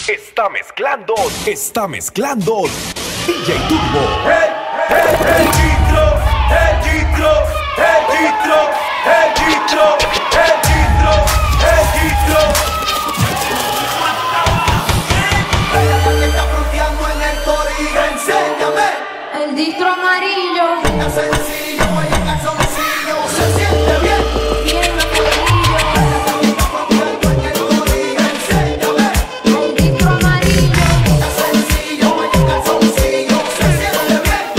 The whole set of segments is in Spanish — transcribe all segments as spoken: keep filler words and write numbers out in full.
Está mezclando, está mezclando D J Turbo. El, el, el Gitro, el Gitro, el Gitro, el Gitro, el Gitro, el Gitro. La que está fronteando en el corillo, enséñame. El distro amarillo. Es sencillo, oye, el calzoncillo, se siente bien. Bien amarillo. La que está fronteando en el corillo, enséñame. El distro amarillo. Es sencillo, oye, el calzoncillo, se siente bien.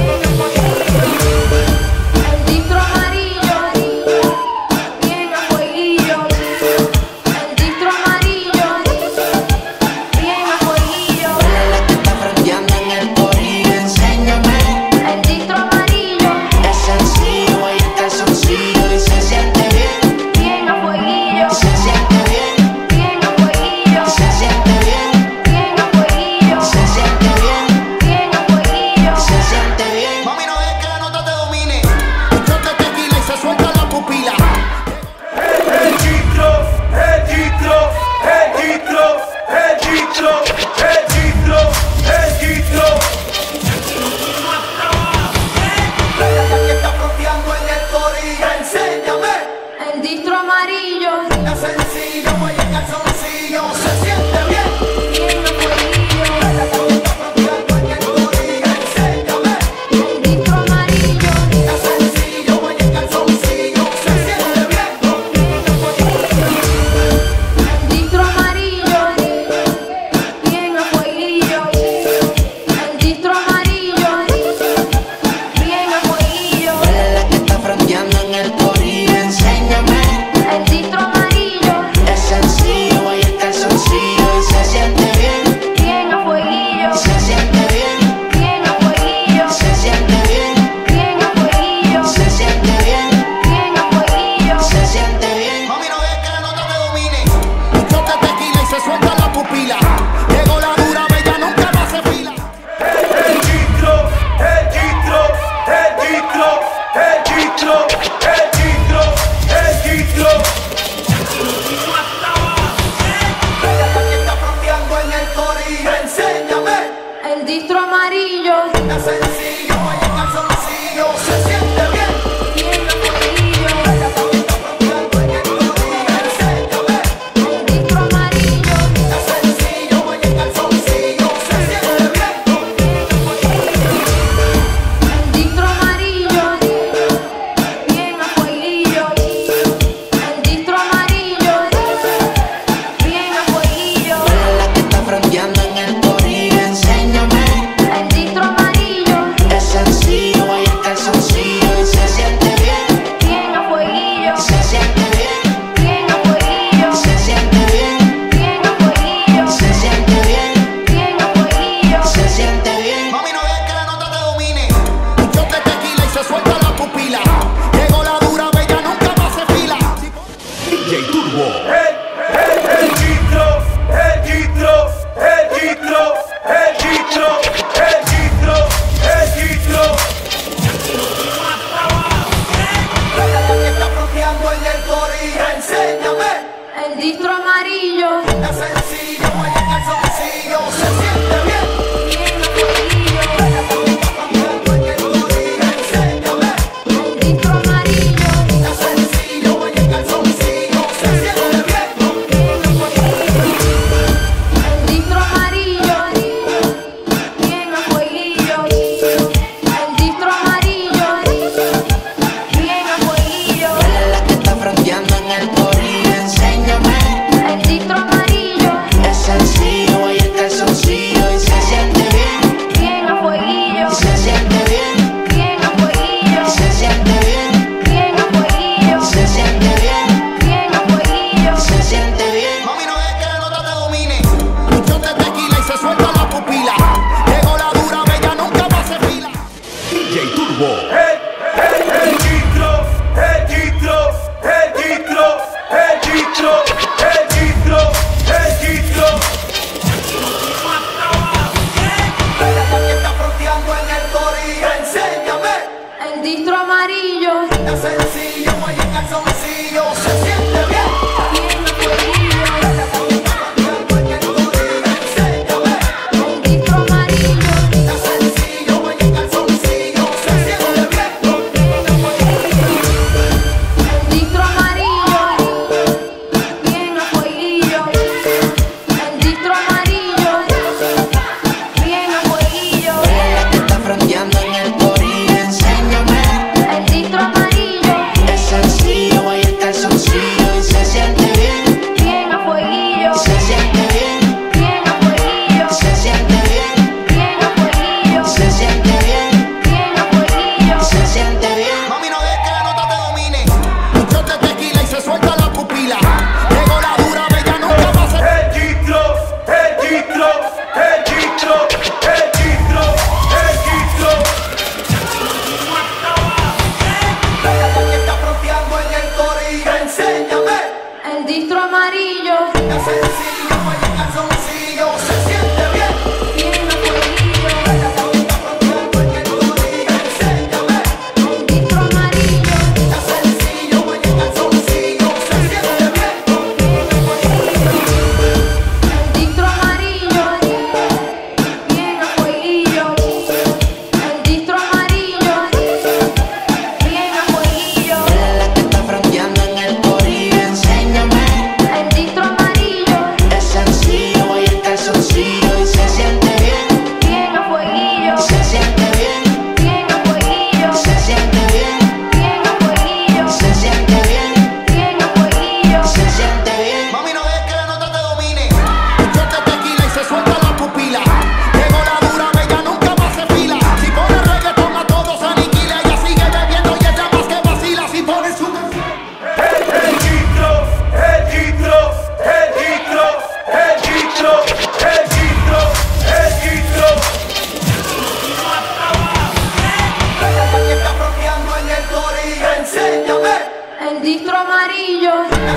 El distro amarillo. Bien a fueguillo. El distro amarillo. Bien a fueguillo. La que está fronteando en el corillo, enséñame. El distro amarillo. Es sencillo, y el calzoncillo, y se siente bien. Bien a fueguillo. Se siente bien, Bien a fueguillo. se siente bien, Bien a fueguillo. se siente bien, Bien a fueguillo. se siente bien. Mami, no dejes que la nota te domine. Choque tequila y se suelta la pupila. El Gitro, el Gitro, el Gitro, el Gitro, el Gitro, el Gitro. La que está fronteando en el corillo, enséñame. El distro amarillo. Es sencillo, oye, el calzoncillo, se siente bien. Bien a fueguillo. La que está fronteando en el corillo, enséñame. El distro amarillo. Es sencillo, oye, el calzoncillo, se siente bien. El distro amarillo. Bien a fueguillo. El distro amarillo. Bien a fueguillo. La que está fronteando en el corillo, enséñame. El distro amarillo. Es sencillo, y el calzoncillo, y se siente bien. Bien a fueguillo. Se siente bien, Bien a fueguillo. se siente bien, Bien a fueguillo. se siente bien, Bien a fueguillo. se siente bien. Mami, no dejes que la nota te domine. Choque tequila y se suelta la pupila. Llegó la dura, bella, nunca más se fila. El Gitro, el Gitro, el Gitro, el Gitro, el Gitro, el Gitro. La que está fronteando en el corillo, enséñame. El distro amarillo. Es sencillo, oye, el calzoncillo, se siente bien. Bien a fueguillo. La que está fronteando en el corillo, enséñame. El distro amarillo. Es sencillo, oye, el calzoncillo, se siente bien. El distro amarillo. Bien a fueguillo. El distro amarillo. Bien a fueguillo. La que está fronteando en el corillo, enséñame. El distro amarillo. Es sencillo, y el calzoncillo, y se siente bien. Bien a fueguillo. Se siente bien, Bien a fueguillo. se siente bien, Bien a fueguillo. se siente bien, Bien a fueguillo. se siente bien. Mami, no dejes que la nota te domine. Choque tequila y se suelta la pupila. Llegó la dura, bella, nunca más se fila. D J Turbo. El, el, el Gitro, el Gitro, el Gitro, el Gitro, el Gitro, el Gitro. La que está fronteando en el corillo, enséñame. El distro amarillo. Es sencillo, oye, el calzoncillo, se siente bien. Bien a fueguillo. La que está fronteando en el corillo, enséñame. El distro amarillo. Es sencillo, oye, el calzoncillo, se siente bien. Bien a fueguillo. El distro amarillo. Bien a fueguillo. El distro amarillo. Bien a fueguillo. La que está fronteando en el corillo, enséñame. El distro amarillo. Es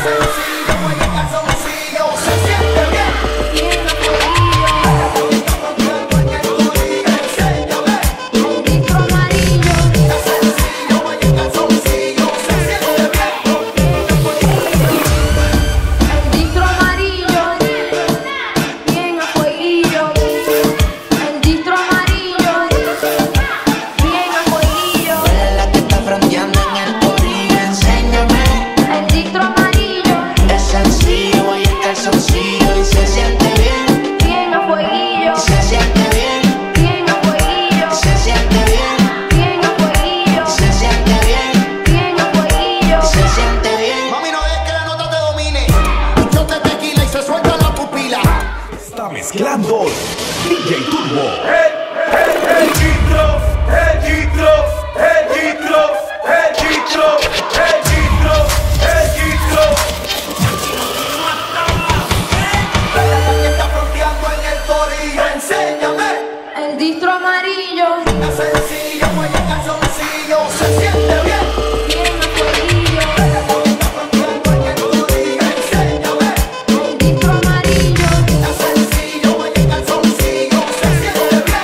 sencillo, huele en calzoncillo, se siente bien. Bien a fueguillo. En el corillo, enséñame. El distro amarillo. Es sencillo, huele en calzoncillo, se siente bien. El distro amarillo. Bien a fueguillo. El distro amarillo. Bien a fueguillo. Huele la que está fronteando en el corillo, enséñame. El distro amarillo. Es sencillo, voy en calzoncillo y se siente bien. Bien a fueguillo. Se siente bien, Bien a fueguillo. se siente bien, Bien a fueguillo. se siente bien, Bien a fueguillo. se siente bien. Mami, no dejes que la nota te domine. Un shot de tequila y se suelta la pupila. Está mezclando D J Turbo. El, el, el Gitro, el Gitro, el Gitro, el Gitro, el Gitro, el Gitro. Que está fronteando en el corillo, enséñame. El distro amarillo. Es sencillo, huele en calzoncillo, se siente bien. Bien a fueguillo. Está fronteando en el corillo, enséñame. El distro amarillo. Es sencillo, huele en calzoncillo, se siente bien.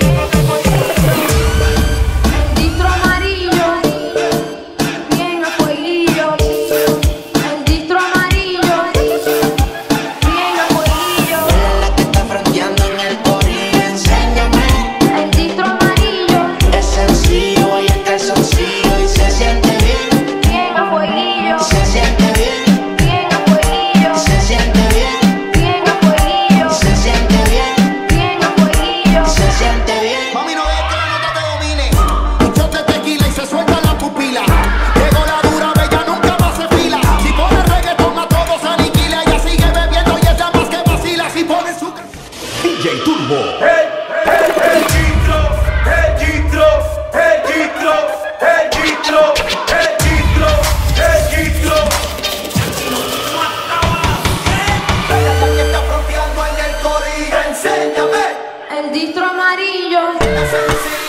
El distro amarillo. Bien a fueguillo. El distro amarillo. Bien a fueguillo. Huele la que está fronteando en el corillo, enséñame. El distro amarillo. Es sencillo, voy en calzoncillo y se siente bien. Bien a fueguillo. Se siente bien, Bien a fueguillo. se siente bien, Bien a fueguillo. se siente bien, Bien a fueguillo. se siente bien. Mami, no dejes que la nota te domine. Un shot de tequila y se suelta la pupila. Llegó la dura, bella, nunca más se fila. Si pone reggaetón a todos aniquila. Ella sigue bebiendo y es la más que vacila. Si pone su... D J Turbo. El, el, el Gitro, el Gitro, el Gitro, el Gitro, el Gitro, el Gitro. Que está fronteando en el corillo, enséñame. El distro amarillo. Es sencillo,